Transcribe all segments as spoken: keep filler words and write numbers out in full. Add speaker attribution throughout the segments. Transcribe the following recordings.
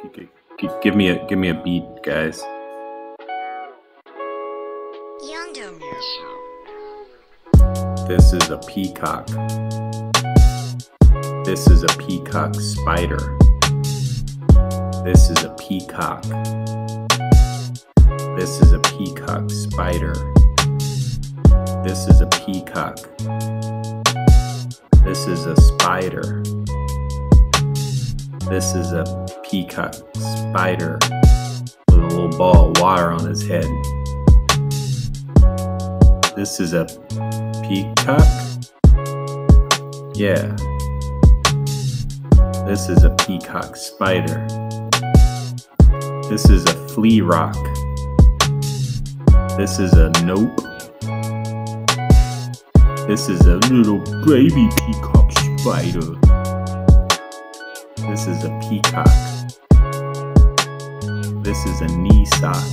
Speaker 1: G- g- Give me a give me a beat, guys. This is a peacock. This is a peacock spider. This is a peacock. This is a peacock spider. This is a peacock. This is a spider. This is a peacock spider with a little ball of water on his head. This is a peacock? Yeah. This is a peacock spider. This is a flea rock. This is a nope. This is a little baby peacock spider. This is a peacock. This is a knee sock.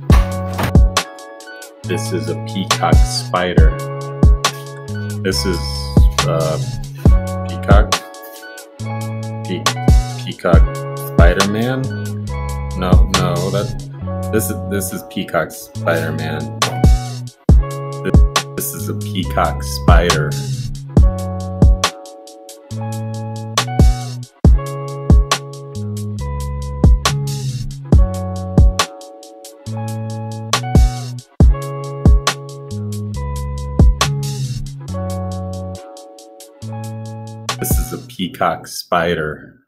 Speaker 1: This is a peacock spider. This is uh, peacock. Pe peacock Spider-Man. No, no, that this is this is peacock Spider-Man. This, this is a peacock spider. This is a peacock spider.